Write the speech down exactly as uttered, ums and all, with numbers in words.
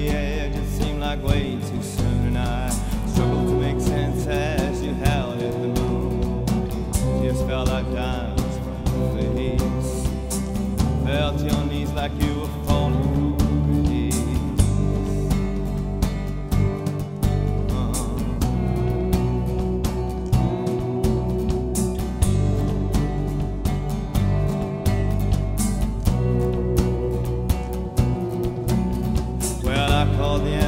the edge, it seemed like way too soon, and I struggled to make sense as you held at the moon. Tears fell like diamonds from the face. Fell to your knees like you were falling from grace. Well, I called the